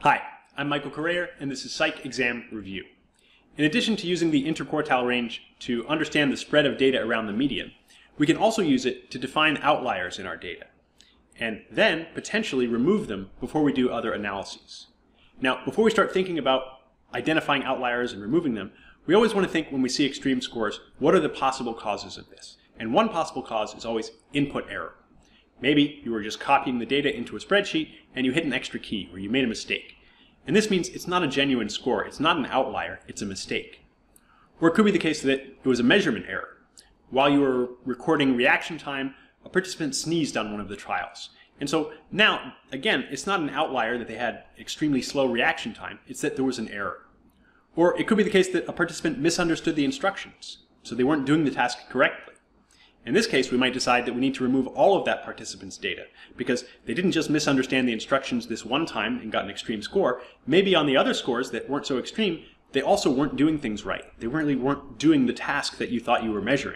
Hi, I'm Michael Correa, and this is Psych Exam Review. In addition to using the interquartile range to understand the spread of data around the median, we can also use it to define outliers in our data, and then potentially remove them before we do other analyses. Now, before we start thinking about identifying outliers and removing them, we always want to think when we see extreme scores, what are the possible causes of this? And one possible cause is always input error. Maybe you were just copying the data into a spreadsheet and you hit an extra key or you made a mistake. And this means it's not a genuine score, it's not an outlier, it's a mistake. Or it could be the case that it was a measurement error. While you were recording reaction time, a participant sneezed on one of the trials. And so now, again, it's not an outlier that they had extremely slow reaction time, it's that there was an error. Or it could be the case that a participant misunderstood the instructions, so they weren't doing the task correctly. In this case, we might decide that we need to remove all of that participant's data, because they didn't just misunderstand the instructions this one time and got an extreme score. Maybe on the other scores that weren't so extreme, they also weren't doing things right. They really weren't doing the task that you thought you were measuring.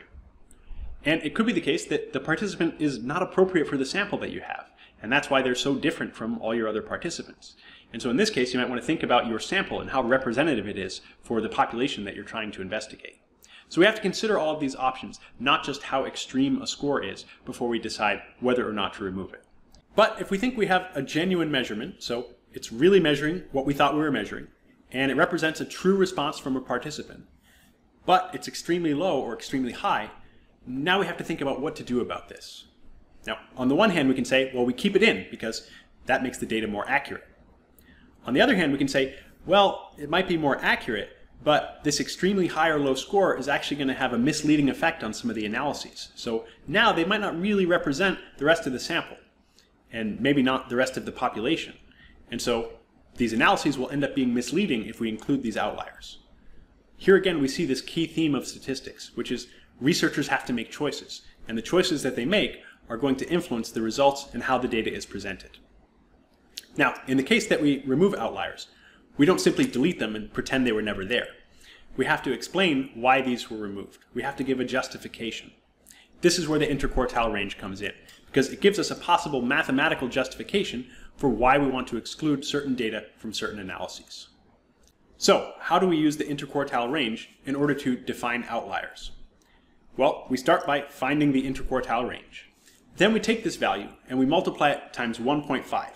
And it could be the case that the participant is not appropriate for the sample that you have, and that's why they're so different from all your other participants. And so in this case, you might want to think about your sample and how representative it is for the population that you're trying to investigate. So we have to consider all of these options, not just how extreme a score is, before we decide whether or not to remove it. But if we think we have a genuine measurement, so it's really measuring what we thought we were measuring, and it represents a true response from a participant, but it's extremely low or extremely high, now we have to think about what to do about this. Now, on the one hand, we can say, well, we keep it in because that makes the data more accurate. On the other hand, we can say, well, it might be more accurate, but this extremely high or low score is actually going to have a misleading effect on some of the analyses. So now they might not really represent the rest of the sample, and maybe not the rest of the population. And so these analyses will end up being misleading if we include these outliers. Here again we see this key theme of statistics, which is researchers have to make choices, and the choices that they make are going to influence the results and how the data is presented. Now, in the case that we remove outliers, we don't simply delete them and pretend they were never there. We have to explain why these were removed. We have to give a justification. This is where the interquartile range comes in, because it gives us a possible mathematical justification for why we want to exclude certain data from certain analyses. So, how do we use the interquartile range in order to define outliers? Well, we start by finding the interquartile range. Then we take this value and we multiply it times 1.5.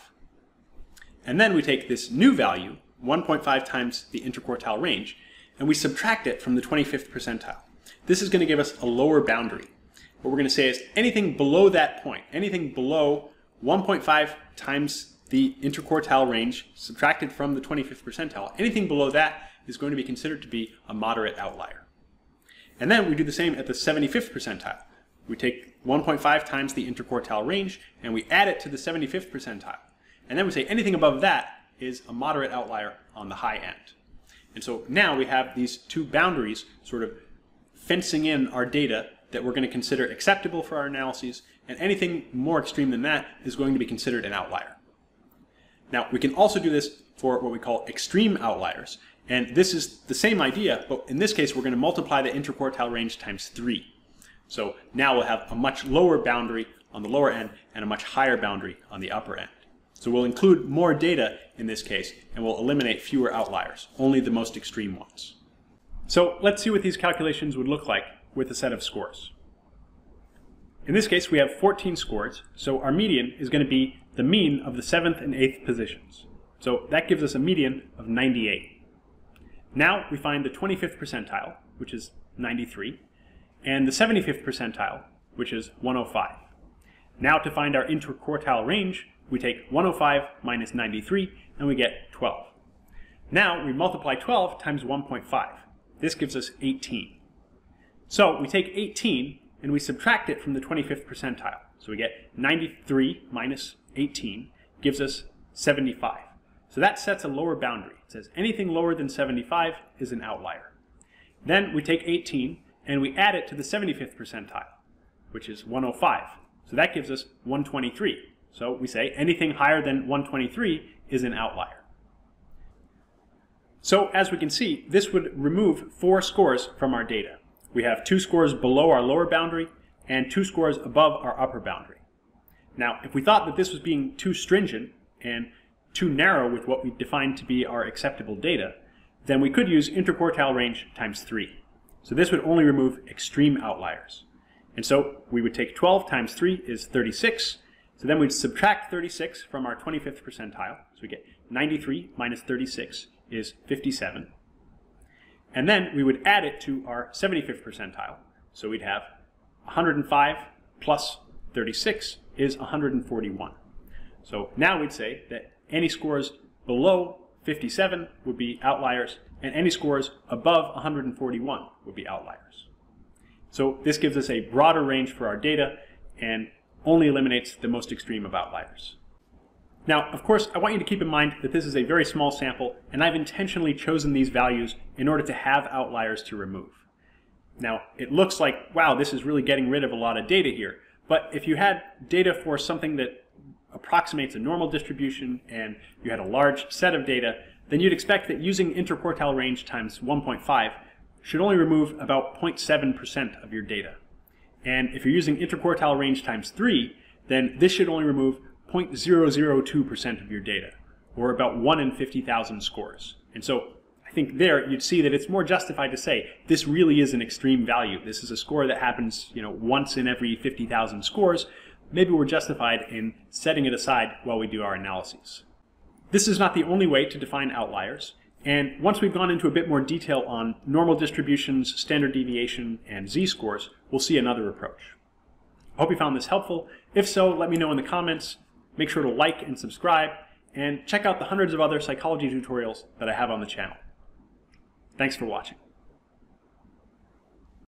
And then we take this new value, 1.5 times the interquartile range, and we subtract it from the 25th percentile. This is going to give us a lower boundary. What we're going to say is anything below that point, anything below 1.5 times the interquartile range subtracted from the 25th percentile, anything below that is going to be considered to be a moderate outlier. And then we do the same at the 75th percentile. We take 1.5 times the interquartile range and we add it to the 75th percentile. And then we say anything above that is a moderate outlier on the high end. And so now we have these two boundaries sort of fencing in our data that we're going to consider acceptable for our analyses, and anything more extreme than that is going to be considered an outlier. Now, we can also do this for what we call extreme outliers, and this is the same idea, but in this case we're going to multiply the interquartile range times 3. So now we'll have a much lower boundary on the lower end and a much higher boundary on the upper end. So we'll include more data in this case, and we'll eliminate fewer outliers, only the most extreme ones. So let's see what these calculations would look like with a set of scores. In this case, we have 14 scores, so our median is going to be the mean of the 7th and 8th positions. So that gives us a median of 98. Now we find the 25th percentile, which is 93, and the 75th percentile, which is 105. Now to find our interquartile range, we take 105 minus 93, and we get 12. Now we multiply 12 times 1.5. This gives us 18. So we take 18 and we subtract it from the 25th percentile. So we get 93 minus 18 gives us 75. So that sets a lower boundary. It says anything lower than 75 is an outlier. Then we take 18 and we add it to the 75th percentile, which is 105. So that gives us 123. So we say anything higher than 123 is an outlier. So as we can see, this would remove 4 scores from our data. We have 2 scores below our lower boundary and 2 scores above our upper boundary. Now, if we thought that this was being too stringent and too narrow with what we define to be our acceptable data, then we could use interquartile range times 3. So this would only remove extreme outliers. And so we would take 12 times 3 is 36. So then we'd subtract 36 from our 25th percentile. So we get 93 minus 36 is 57. And then we would add it to our 75th percentile. So we'd have 105 plus 36 is 141. So now we'd say that any scores below 57 would be outliers, and any scores above 141 would be outliers. So this gives us a broader range for our data and only eliminates the most extreme of outliers. Now, of course, I want you to keep in mind that this is a very small sample, and I've intentionally chosen these values in order to have outliers to remove. Now, it looks like, wow, this is really getting rid of a lot of data here, but if you had data for something that approximates a normal distribution and you had a large set of data, then you'd expect that using interquartile range times 1.5 should only remove about 0.7% of your data. And if you're using interquartile range times 3, then this should only remove 0.002% of your data, or about 1 in 50,000 scores. And so I think there you'd see that it's more justified to say this really is an extreme value. This is a score that happens, once in every 50,000 scores. Maybe we're justified in setting it aside while we do our analyses. This is not the only way to define outliers. And once we've gone into a bit more detail on normal distributions, standard deviation, and z-scores, we'll see another approach. I hope you found this helpful. If so, let me know in the comments. Make sure to like and subscribe, and check out the hundreds of other psychology tutorials that I have on the channel. Thanks for watching.